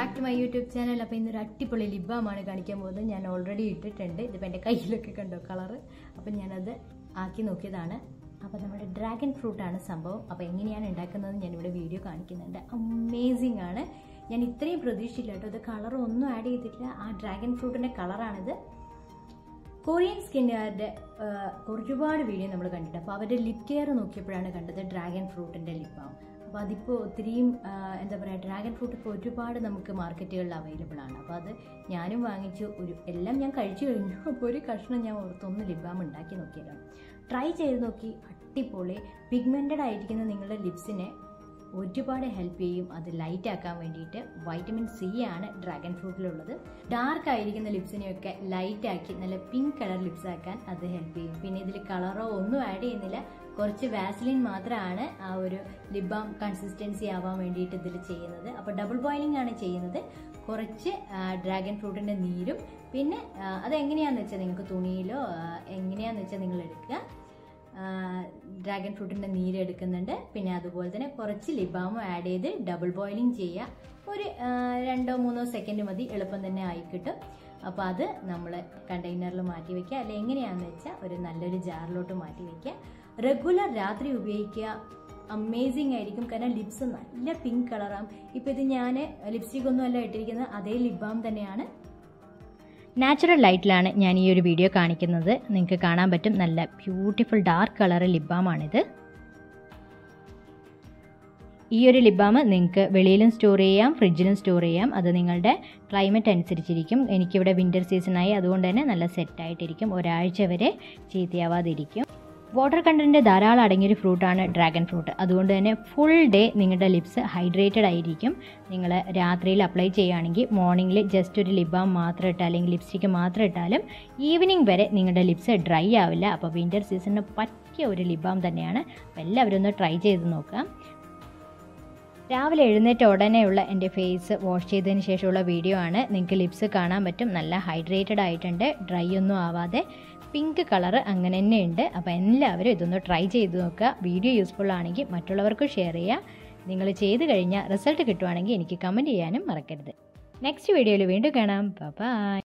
back to my YouTube channel. അപ്പോൾ ഇന്നൊരു അടിപൊളി ലിപ് ബാം ആണ് കാണിക്കാൻ പോകുന്നത്. ഞാൻ ഓൾറെഡി ഇട്ടിട്ടുണ്ട്. ഇതിപ്പോൾ എൻ്റെ കയ്യിലൊക്കെ കണ്ടോ കളർ. അപ്പോൾ ഞാനത് ആക്കി നോക്കിയതാണ്. അപ്പോൾ നമ്മുടെ ഡ്രാഗൺ ഫ്രൂട്ട് ആണ് സംഭവം. അപ്പോൾ എങ്ങനെയാണ് ഉണ്ടാക്കുന്നത് ഞാനിവിടെ വീഡിയോ കാണിക്കുന്നുണ്ട്. അമേസിംഗ് ആണ്. ഞാൻ ഇത്രയും പ്രതീക്ഷിച്ചില്ല കേട്ടോ. ഇത് കളർ ഒന്നും ആഡ് ചെയ്തിട്ടില്ല. ആ ഡ്രാഗൺ ഫ്രൂട്ടിൻ്റെ കളറാണിത്. കൊറിയൻ സ്കിന്നുകാരുടെ ഒരുപാട് വീഡിയോ നമ്മൾ കണ്ടിട്ട്, അപ്പോൾ അവരുടെ ലിപ് കെയർ നോക്കിയപ്പോഴാണ് കണ്ടത് ഡ്രാഗൺ ഫ്രൂട്ടിൻ്റെ ലിപ് ബാം. അപ്പോൾ അതിപ്പോൾ ഒത്തിരിയും എന്താ പറയുക, ഡ്രാഗൺ ഫ്രൂട്ട് ഇപ്പോൾ ഒരുപാട് നമുക്ക് മാർക്കറ്റുകളിൽ അവൈലബിൾ ആണ്. അപ്പോൾ അത് ഞാനും വാങ്ങിച്ചു. എല്ലാം ഞാൻ കഴിച്ചു കഴിഞ്ഞു. അപ്പോൾ ഒരു കഷ്ണം ഞാൻ ഓർത്തൊന്ന് ലിപ് ബാം ഉണ്ടാക്കി നോക്കിയതാണ്. ട്രൈ ചെയ്ത് നോക്കി. അടിപൊളി. പിഗ്മെൻറ്റഡ് ആയിരിക്കുന്ന നിങ്ങളുടെ ലിപ്സിനെ ഒരുപാട് ഹെൽപ്പ് ചെയ്യും. അത് ലൈറ്റ് ആക്കാൻ വേണ്ടിയിട്ട് വൈറ്റമിൻ സി ആണ് ഡ്രാഗൺ ഫ്രൂട്ടിലുള്ളത്. ഡാർക്ക് ആയിരിക്കുന്ന ലിപ്സിനെയൊക്കെ ലൈറ്റ് ആക്കി നല്ല പിങ്ക് കളർ ലിപ്സ് ആക്കാൻ അത് ഹെൽപ്പ് ചെയ്യും. പിന്നെ ഇതിൽ കളറോ ഒന്നും ആഡ് ചെയ്യുന്നില്ല. കുറച്ച് വാസലിൻ മാത്രമാണ് ആ ഒരു ലിപ് ബാം കൺസിസ്റ്റൻസി ആവാൻ വേണ്ടിയിട്ട് ഇതിൽ ചെയ്യുന്നത്. അപ്പോൾ ഡബിൾ ബോയിലിംഗ് ആണ് ചെയ്യുന്നത്. കുറച്ച് ഡ്രാഗൺ ഫ്രൂട്ടിൻ്റെ നീരും പിന്നെ അതെങ്ങനെയാണെന്ന് വെച്ചാൽ നിങ്ങൾക്ക് തുണിയിലോ എങ്ങനെയാണെന്ന് വെച്ചാൽ നിങ്ങൾ എടുക്കുക. ഡ്രാഗൺ ഫ്രൂട്ടിൻ്റെ നീര് എടുക്കുന്നുണ്ട്. പിന്നെ അതുപോലെ തന്നെ കുറച്ച് ലിപ് ബാമും ആഡ് ചെയ്ത് ഡബിൾ ബോയിലിംഗ് ചെയ്യുക. ഒരു 2-3 സെക്കൻഡ് മതി. എളുപ്പം തന്നെ ആയി കിട്ടും. അപ്പോൾ അത് നമ്മൾ കണ്ടെയ്നറിൽ മാറ്റി വയ്ക്കുക. അല്ലെങ്കിൽ എങ്ങനെയാണെന്ന് വെച്ചാൽ ഒരു നല്ലൊരു ജാറിലോട്ട് മാറ്റി വയ്ക്കുക. റെഗുലർ രാത്രി ഉപയോഗിക്കുക. അമേസിങ് ആയിരിക്കും. കാരണം ലിപ്സ് നല്ല പിങ്ക് കളറാകും. ഇപ്പോൾ ഇത് ഞാൻ ലിപ്സ്റ്റിക് ഒന്നും അല്ല ഇട്ടിരിക്കുന്നത്, അതേ ലിപ് ബാം തന്നെയാണ്. നാച്ചുറൽ ലൈറ്റിലാണ് ഞാൻ ഈ ഒരു വീഡിയോ കാണിക്കുന്നത്. നിങ്ങൾക്ക് കാണാൻ പറ്റും നല്ല ബ്യൂട്ടിഫുൾ ഡാർക്ക് കളർ ലിപ് ബാമാണിത്. ഈ ഒരു ലിപ് ബാം നിങ്ങൾക്ക് വെളിയിലും സ്റ്റോർ ചെയ്യാം, ഫ്രിഡ്ജിലും സ്റ്റോർ ചെയ്യാം. അത് നിങ്ങളുടെ ക്ലൈമറ്റ് അനുസരിച്ചിരിക്കും. എനിക്കിവിടെ വിൻ്റർ സീസണായി, അതുകൊണ്ട് തന്നെ നല്ല സെറ്റായിട്ടിരിക്കും. ഒരാഴ്ച വരെ ചീത്തയാവാതിരിക്കും. വാട്ടർ കണ്ടൻറ്റ് ധാരാളം അടങ്ങിയൊരു ഫ്രൂട്ടാണ് ഡ്രാഗൺ ഫ്രൂട്ട്. അതുകൊണ്ട് തന്നെ ഫുൾ ഡേ നിങ്ങളുടെ ലിപ്സ് ഹൈഡ്രേറ്റഡ് ആയിരിക്കും. നിങ്ങൾ രാത്രിയിൽ അപ്ലൈ ചെയ്യുകയാണെങ്കിൽ മോർണിംഗിൽ ജസ്റ്റ് ഒരു ലിപ് ബാം മാത്രം ഇട്ടാൽ അല്ലെങ്കിൽ ലിപ്സ്റ്റിക്ക് മാത്രം ഇട്ടാലും ഈവനിങ് വരെ നിങ്ങളുടെ ലിപ്സ് ഡ്രൈ ആവില്ല. അപ്പോൾ വിൻ്റർ സീസണിന് പറ്റിയ ഒരു ലിപ് ബാം തന്നെയാണ്. അപ്പോൾ എല്ലാവരും ഒന്ന് ട്രൈ ചെയ്ത് നോക്കാം. രാവിലെ എഴുന്നേറ്റ ഉടനെയുള്ള എൻ്റെ ഫേസ് വാഷ് ചെയ്തതിന് ശേഷമുള്ള വീഡിയോ ആണ്. നിങ്ങൾക്ക് ലിപ്സ് കാണാൻ പറ്റും നല്ല ഹൈഡ്രേറ്റഡ് ആയിട്ടുണ്ട്. ഡ്രൈ ഒന്നും ആവാതെ പിങ്ക് കളർ അങ്ങനെ തന്നെ ഉണ്ട്. അപ്പോൾ എല്ലാവരും ഇതൊന്ന് ട്രൈ ചെയ്ത് നോക്കുക. വീഡിയോ യൂസ്ഫുൾ ആണെങ്കിൽ മറ്റുള്ളവർക്കും ഷെയർ ചെയ്യുക. നിങ്ങൾ ചെയ്ത് കഴിഞ്ഞാൽ റിസൾട്ട് കിട്ടുവാണെങ്കിൽ എനിക്ക് കമൻറ്റ് ചെയ്യാനും മറക്കരുത്. നെക്സ്റ്റ് വീഡിയോയിൽ വീണ്ടും കാണാം. ബൈ.